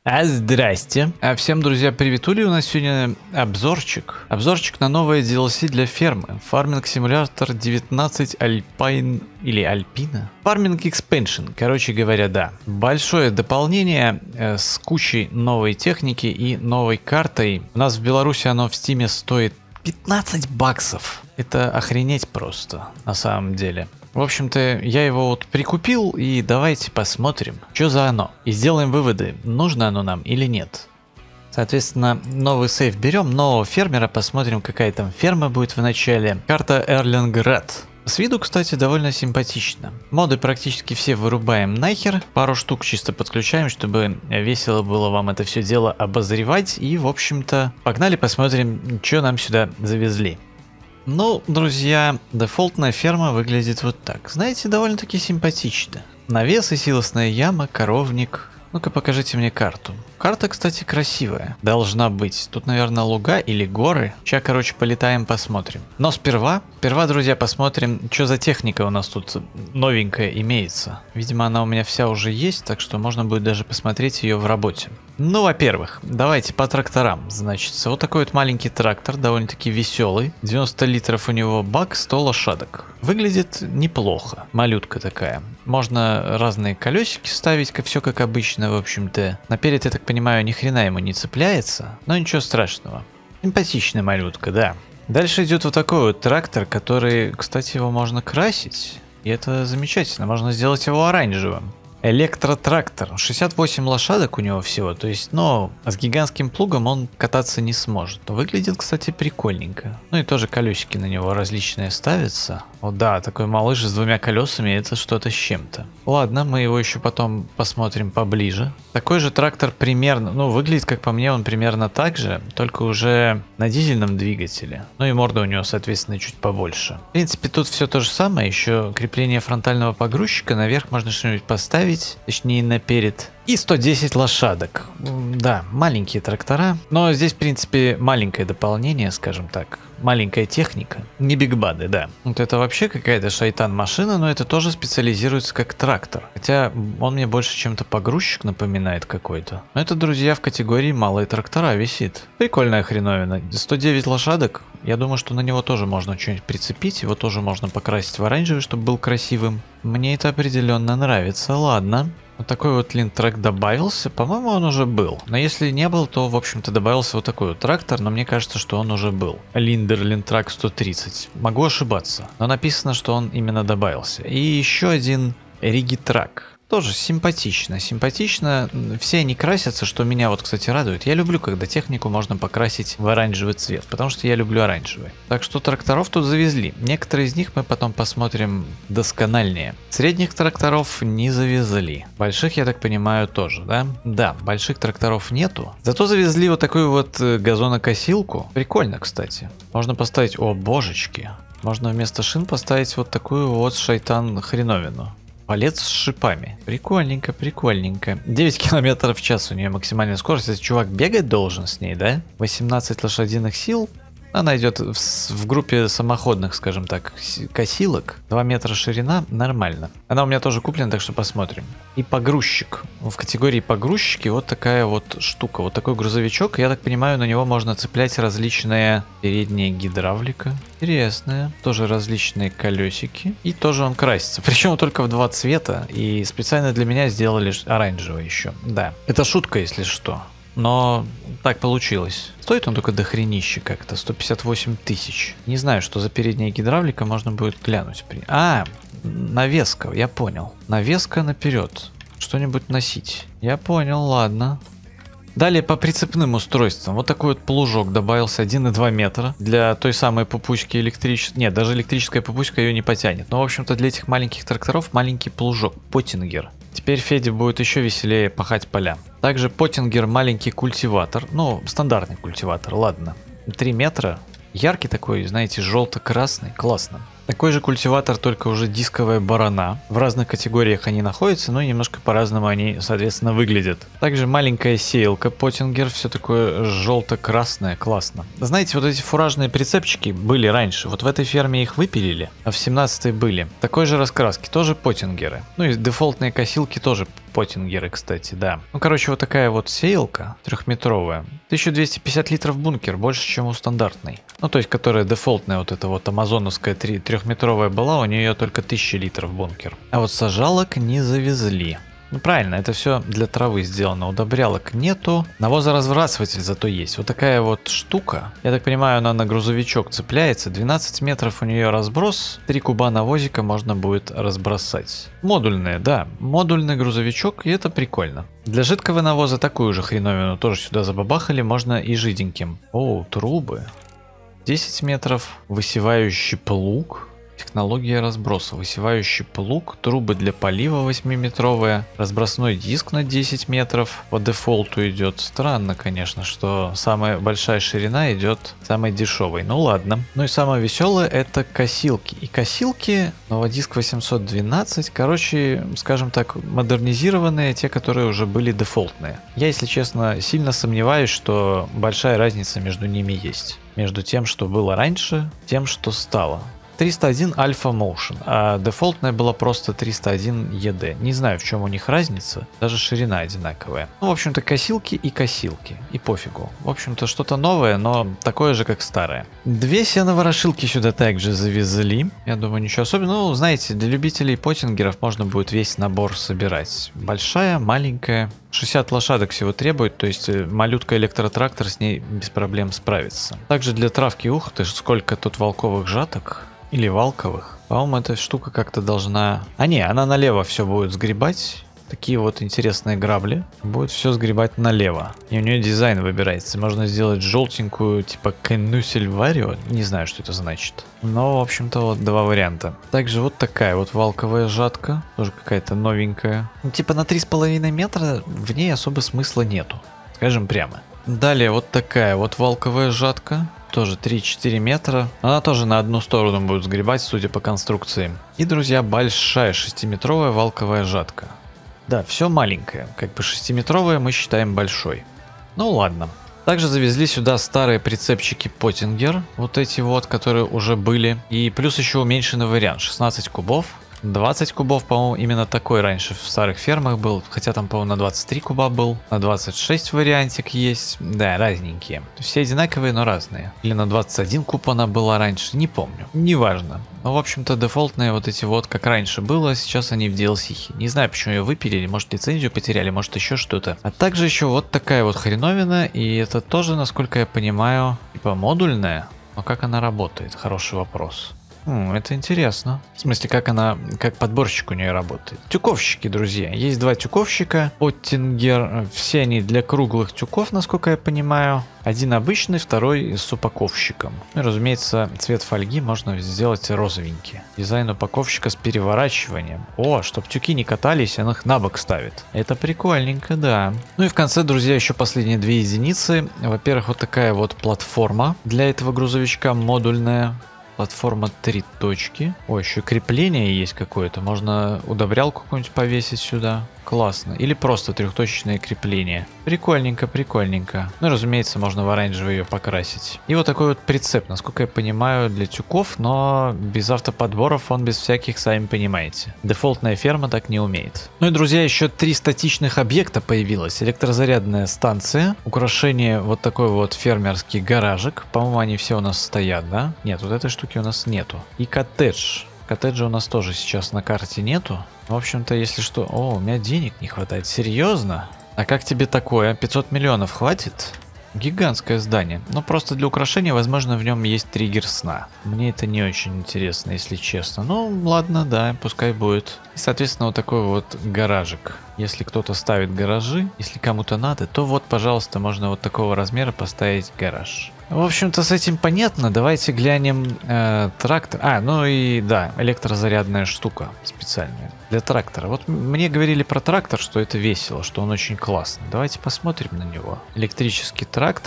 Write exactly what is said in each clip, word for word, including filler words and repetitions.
А здрасте. А всем, друзья, приветули. У нас сегодня обзорчик. Обзорчик на новое ди эл си для фермы. Farming Simulator девятнадцать Alpine или Alpina. Farming Expansion, короче говоря, да. Большое дополнение э, с кучей новой техники и новой картой. У нас в Беларуси оно в Стиме стоит пятнадцать баксов. Это охренеть просто, на самом деле. В общем-то, я его вот прикупил, и давайте посмотрим, что за оно. И сделаем выводы, нужно оно нам или нет. Соответственно, новый сейф берем, нового фермера, посмотрим, какая там ферма будет в начале. Карта Эрлинград. С виду, кстати, довольно симпатично. Моды практически все вырубаем нахер. Пару штук чисто подключаем, чтобы весело было вам это все дело обозревать. И, в общем-то, погнали посмотрим, что нам сюда завезли. Ну, друзья, дефолтная ферма выглядит вот так. Знаете, довольно-таки симпатично. Навес и силосная яма, коровник. Ну-ка, покажите мне карту. Карта, кстати, красивая. Должна быть. Тут, наверное, луга или горы. Сейчас, короче, полетаем, посмотрим. Но сперва, сперва, друзья, посмотрим, что за техника у нас тут новенькая имеется. Видимо, она у меня вся уже есть, так что можно будет даже посмотреть ее в работе. Ну, во-первых, давайте по тракторам. Значит, вот такой вот маленький трактор, довольно-таки веселый. девяносто литров у него бак, сто лошадок. Выглядит неплохо. Малютка такая. Можно разные колесики ставить, как все как обычно, в общем-то. Наперед, я так понимаю, ни хрена ему не цепляется, но ничего страшного. Симпатичная малютка, да. Дальше идет вот такой вот трактор, который, кстати, его можно красить. И это замечательно, можно сделать его оранжевым. Электротрактор. шестьдесят восемь лошадок у него всего, то есть, но с гигантским плугом он кататься не сможет. Выглядит, кстати, прикольненько. Ну и тоже колесики на него различные ставятся. О да, такой малыш с двумя колесами, это что-то с чем-то. Ладно, мы его еще потом посмотрим поближе. Такой же трактор примерно, ну выглядит, как по мне, он примерно так же, только уже на дизельном двигателе. Ну и морда у него, соответственно, чуть побольше. В принципе, тут все то же самое, еще крепление фронтального погрузчика, наверх можно что-нибудь поставить, точнее наперед. И сто десять лошадок. Да, маленькие трактора. Но здесь, в принципе, маленькое дополнение, скажем так. Маленькая техника. Не бигбады, да. Вот это вообще какая-то шайтан-машина, но это тоже специализируется как трактор. Хотя он мне больше чем-то погрузчик напоминает какой-то. Но это, друзья, в категории малые трактора висит. Прикольная хреновина. сто девять лошадок. Я думаю, что на него тоже можно что-нибудь прицепить. Его тоже можно покрасить в оранжевый, чтобы был красивым. Мне это определенно нравится. Ладно. Вот такой вот линтрак добавился. По-моему, он уже был. Но если не был, то, в общем-то, добавился вот такой вот трактор. Но мне кажется, что он уже был. Линдер Линтрак сто тридцать. Могу ошибаться. Но написано, что он именно добавился. И еще один Ригитрак. Тоже симпатично, симпатично. Все они красятся, что меня вот, кстати, радует. Я люблю, когда технику можно покрасить в оранжевый цвет, потому что я люблю оранжевый. Так что тракторов тут завезли. Некоторые из них мы потом посмотрим доскональнее. Средних тракторов не завезли. Больших, я так понимаю, тоже, да? Да, больших тракторов нету. Зато завезли вот такую вот газонокосилку. Прикольно, кстати. Можно поставить... О, божечки. Можно вместо шин поставить вот такую вот шайтан-хреновину. Палец с шипами. Прикольненько, прикольненько. девять километров в час у нее максимальная скорость. Если чувак бегать должен с ней, да? восемнадцать лошадиных сил. Она идет в, в группе самоходных, скажем так, косилок. два метра ширина, нормально. Она у меня тоже куплена, так что посмотрим. И погрузчик. В категории погрузчики вот такая вот штука. Вот такой грузовичок. Я так понимаю, на него можно цеплять различные... Передняя гидравлика. Интересная. Тоже различные колесики. И тоже он красится. Причем только в два цвета. И специально для меня сделали оранжевый еще. Да. Это шутка, если что. Но так получилось. Стоит он только дохренище как-то. сто пятьдесят восемь тысяч. Не знаю, что за передняя гидравлика, можно будет глянуть. А, навеска, я понял. Навеска наперед. Что-нибудь носить. Я понял, ладно. Далее по прицепным устройствам. Вот такой вот плужок добавился один и два метра. Для той самой пупучки электрической... Нет, даже электрическая пупучка ее не потянет. Но, в общем-то, для этих маленьких тракторов маленький плужок. Поттингер. Теперь Феде будет еще веселее пахать поля. Также Поттингер маленький культиватор. Ну, стандартный культиватор, ладно. три метра. Яркий такой, знаете, желто-красный. Классно. Такой же культиватор, только уже дисковая барана. В разных категориях они находятся, но немножко по-разному они, соответственно, выглядят. Также маленькая сеялка Поттингер, все такое желто-красное, классно. Знаете, вот эти фуражные прицепчики были раньше. Вот в этой ферме их выпилили, а в семнадцатой были. Такой же раскраски, тоже Поттингеры. Ну и дефолтные косилки тоже Поттингеры, кстати, да. Ну, короче, вот такая вот сеялка трехметровая. тысяча двести пятьдесят литров бункер, больше, чем у стандартной. Ну, то есть, которая дефолтная, вот эта вот амазоновская трехметровая была, у нее только тысяча литров бункер. А вот сажалок не завезли. Ну правильно, это все для травы сделано, удобрялок нету, навозоразбрасыватель зато есть. Вот такая вот штука, я так понимаю, она на грузовичок цепляется, двенадцать метров у нее разброс, три куба навозика можно будет разбросать. Модульная, да, модульный грузовичок, и это прикольно. Для жидкого навоза такую же хреновину тоже сюда забабахали, можно и жиденьким. О, трубы. десять метров, высевающий плуг. Технология разброса. Высевающий плуг, трубы для полива восьмиметровые, разбросной диск на десять метров по дефолту идет. Странно, конечно, что самая большая ширина идет самой дешевой. Ну ладно. Ну и самое веселое это косилки. И косилки Новодиск восемьсот двенадцать, короче, скажем так, модернизированные, те, которые уже были дефолтные. Я, если честно, сильно сомневаюсь, что большая разница между ними есть. Между тем, что было раньше, тем, что стало. триста один Alpha Motion, а дефолтная была просто триста один и ди. Не знаю, в чем у них разница, даже ширина одинаковая. Ну, в общем-то, косилки и косилки, и пофигу. В общем-то, что-то новое, но такое же, как старое. Две сеноворошилки сюда также завезли. Я думаю, ничего особенного. Ну, знаете, для любителей поттингеров можно будет весь набор собирать. Большая, маленькая. шестьдесят лошадок всего требует, то есть малютка электротрактор с ней без проблем справится. Также для травки, ух ты, сколько тут волковых жаток. Или валковых. По-моему, эта штука как-то должна... А не, она налево все будет сгребать. Такие вот интересные грабли. Будет все сгребать налево. И у нее дизайн выбирается. Можно сделать желтенькую, типа Канусель Варио. Не знаю, что это значит. Но, в общем-то, вот два варианта. Также вот такая вот валковая жатка. Тоже какая-то новенькая. Ну, типа на три с половиной метра в ней особо смысла нету. Скажем прямо. Далее вот такая вот валковая жатка. Тоже три-четыре метра. Она тоже на одну сторону будет сгребать, судя по конструкции. И, друзья, большая шестиметровая валковая жатка. Да, все маленькое. Как бы шестиметровая мы считаем большой. Ну ладно. Также завезли сюда старые прицепчики Поттингер. Вот эти вот, которые уже были. И плюс еще уменьшенный вариант. шестнадцать кубов. двадцать кубов, по-моему, именно такой раньше в старых фермах был. Хотя там, по-моему, на двадцать три куба был. На двадцать шесть вариантик есть. Да, разненькие. Все одинаковые, но разные. Или на двадцать один куб она была раньше. Не помню. Неважно. Но, в общем-то, дефолтные вот эти вот, как раньше было, сейчас они в ди эл си. Не знаю, почему ее выпилили. Может, лицензию потеряли, может, еще что-то. А также еще вот такая вот хреновина. И это тоже, насколько я понимаю, типа модульная. Но как она работает? Хороший вопрос. М, это интересно. В смысле, как она, как подборщик у нее работает. Тюковщики, друзья. Есть два тюковщика. Поттингер. Все они для круглых тюков, насколько я понимаю. Один обычный, второй с упаковщиком. Ну и, разумеется, цвет фольги можно сделать розовенький. Дизайн упаковщика с переворачиванием. О, чтоб тюки не катались, он их на бок ставит. Это прикольненько, да. Ну и в конце, друзья, еще последние две единицы. Во-первых, вот такая вот платформа для этого грузовичка модульная. Платформа три точки. О, еще крепление есть какое-то. Можно удобрялку какую-нибудь повесить сюда. Классно. Или просто трехточечное крепление. Прикольненько, прикольненько. Ну и, разумеется, можно в оранжевый ее покрасить. И вот такой вот прицеп, насколько я понимаю, для тюков, но без автоподборов он без всяких, сами понимаете. Дефолтная ферма так не умеет. Ну и, друзья, еще три статичных объекта появилось. Электрозарядная станция, украшение вот такой вот фермерский гаражик. По-моему, они все у нас стоят, да? Нет, вот этой штуки у нас нету. И коттедж. Коттеджа у нас тоже сейчас на карте нету. В общем-то, если что... О, у меня денег не хватает. Серьезно? А как тебе такое? пятьсот миллионов хватит? Гигантское здание. Но просто для украшения, возможно, в нем есть триггер сна. Мне это не очень интересно, если честно. Ну, ладно, да, пускай будет. И, соответственно, вот такой вот гаражик. Если кто-то ставит гаражи, если кому-то надо, то вот, пожалуйста, можно вот такого размера поставить гараж. В общем-то, с этим понятно. Давайте глянем э, трактор. А, ну и да, электрозарядная штука специальная для трактора. Вот мне говорили про трактор, что это весело, что он очень классный. Давайте посмотрим на него. Электрический трактор.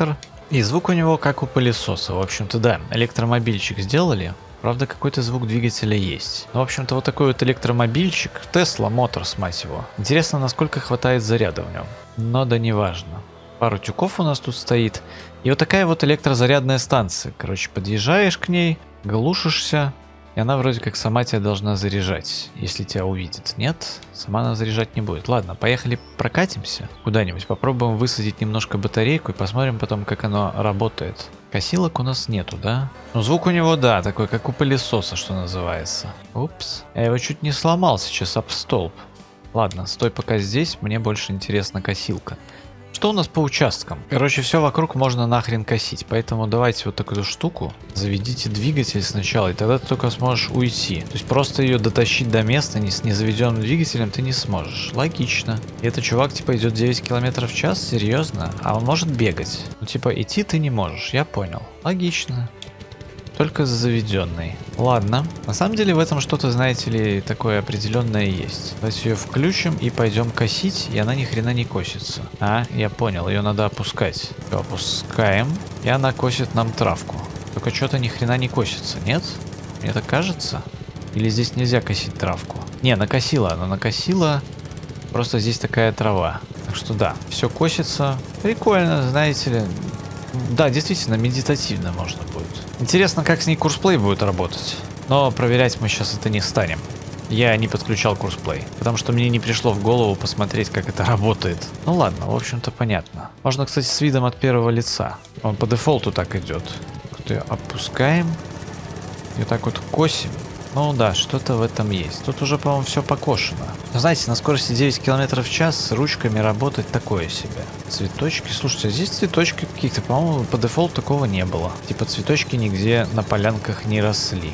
И звук у него как у пылесоса. В общем-то, да, электромобильчик сделали. Правда, какой-то звук двигателя есть. Ну, в общем-то, вот такой вот электромобильчик. Tesla Motors, мать его. Интересно, насколько хватает заряда в нем. Но да неважно. Пару тюков у нас тут стоит. И вот такая вот электрозарядная станция. Короче, подъезжаешь к ней, глушишься. И она вроде как сама тебя должна заряжать, если тебя увидит. Нет, сама она заряжать не будет. Ладно, поехали прокатимся куда-нибудь. Попробуем высадить немножко батарейку и посмотрим потом, как оно работает. Косилок у нас нету, да? Ну, звук у него, да, такой, как у пылесоса, что называется. Упс. Я его чуть не сломал сейчас об столб. Ладно, стой пока здесь, мне больше интересна косилка. Что у нас по участкам? Короче, все вокруг можно нахрен косить, поэтому давайте вот такую штуку. Заведите двигатель сначала, и тогда ты только сможешь уйти. То есть просто ее дотащить до места не с незаведенным двигателем ты не сможешь. Логично. И этот чувак типа идет девять километров в час? Серьезно? А он может бегать? Ну типа идти ты не можешь, я понял. Логично. Только заведенный. Ладно. На самом деле в этом что-то, знаете ли, такое определенное есть. Давайте ее включим и пойдем косить, и она ни хрена не косится. А, я понял, ее надо опускать. Все, опускаем, и она косит нам травку. Только что-то ни хрена не косится, нет? Мне так кажется? Или здесь нельзя косить травку? Не, накосила, она накосила. Просто здесь такая трава. Так что да, все косится. Прикольно, знаете ли. Да, действительно, медитативно можно будет. Интересно, как с ней курсплей будет работать. Но проверять мы сейчас это не станем. Я не подключал курсплей, потому что мне не пришло в голову посмотреть, как это работает. Ну ладно, в общем-то понятно. Можно, кстати, с видом от первого лица. Он по дефолту так идет. Опускаем. И вот так вот косим. Ну да, что-то в этом есть. Тут уже, по-моему, все покошено. Но знаете, на скорости девять километров в час с ручками работать такое себе. Цветочки. Слушайте, а здесь цветочки каких-то, по-моему, по дефолту такого не было. Типа цветочки нигде на полянках не росли.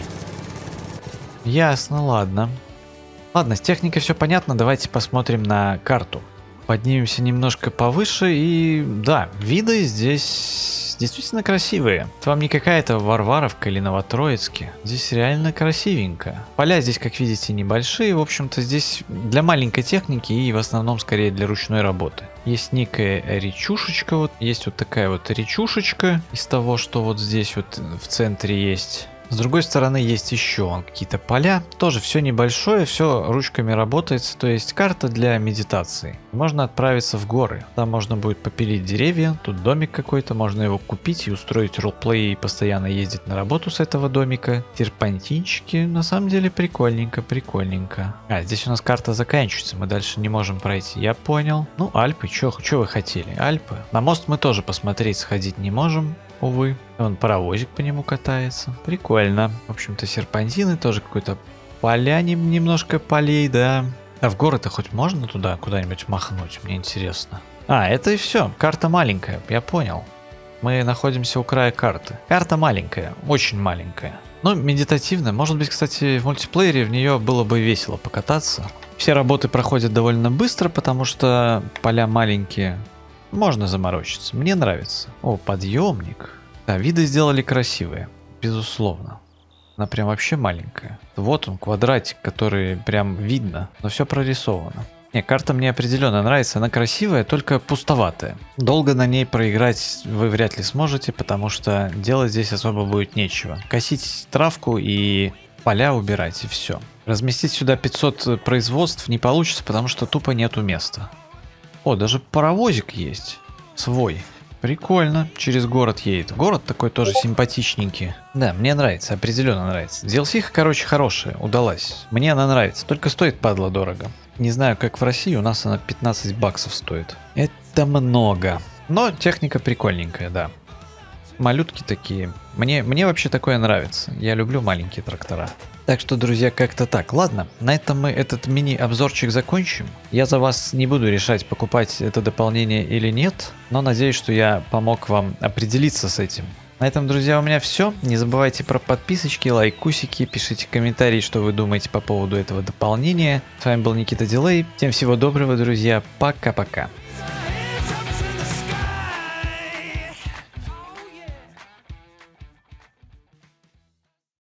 Ясно, ладно. Ладно, с техникой все понятно. Давайте посмотрим на карту. Поднимемся немножко повыше. И да, виды здесь действительно красивые. Это вам не какая-то Варваровка или Новотроицкий. Здесь реально красивенько. Поля здесь, как видите, небольшие. В общем-то, здесь для маленькой техники и в основном скорее для ручной работы. Есть некая речушечка. Вот. Есть вот такая вот речушечка из того, что вот здесь вот в центре есть. С другой стороны есть еще какие-то поля. Тоже все небольшое, все ручками работается. То есть карта для медитации. Можно отправиться в горы. Там можно будет попилить деревья. Тут домик какой-то. Можно его купить и устроить ролплей и постоянно ездить на работу с этого домика. Серпантинчики. На самом деле прикольненько, прикольненько. А, здесь у нас карта заканчивается. Мы дальше не можем пройти. Я понял. Ну, Альпы. Че вы хотели? Альпы. На мост мы тоже посмотреть, сходить не можем. Увы. Вон паровозик по нему катается. Прикольно. В общем-то, серпантины тоже какой-то поляне, немножко полей, да. А в горы-то хоть можно туда куда-нибудь махнуть? Мне интересно. А, это и все. Карта маленькая, я понял. Мы находимся у края карты. Карта маленькая, очень маленькая. Ну, медитативная. Может быть, кстати, в мультиплеере в нее было бы весело покататься. Все работы проходят довольно быстро, потому что поля маленькие. Можно заморочиться. Мне нравится. О, подъемник. Да, виды сделали красивые. Безусловно. Она прям вообще маленькая. Вот он, квадратик, который прям видно. Но все прорисовано. Не, карта мне определенно нравится. Она красивая, только пустоватая. Долго на ней проиграть вы вряд ли сможете, потому что делать здесь особо будет нечего. Косить травку и поля убирать, и все. Разместить сюда пятьсот производств не получится, потому что тупо нету места. О, даже паровозик есть. Свой. Прикольно. Через город едет. Город такой тоже симпатичненький. Да, мне нравится. Определенно нравится. ди эл си, короче, хорошая. Удалась. Мне она нравится. Только стоит, падла, дорого. Не знаю, как в России. У нас она пятнадцать баксов стоит. Это много. Но техника прикольненькая, да. Малютки такие. Мне, мне вообще такое нравится. Я люблю маленькие трактора. Так что, друзья, как-то так. Ладно, на этом мы этот мини-обзорчик закончим. Я за вас не буду решать, покупать это дополнение или нет, но надеюсь, что я помог вам определиться с этим. На этом, друзья, у меня все. Не забывайте про подписочки, лайкусики, пишите комментарии, что вы думаете по поводу этого дополнения. С вами был Никита Дилей. Всем всего доброго, друзья. Пока-пока.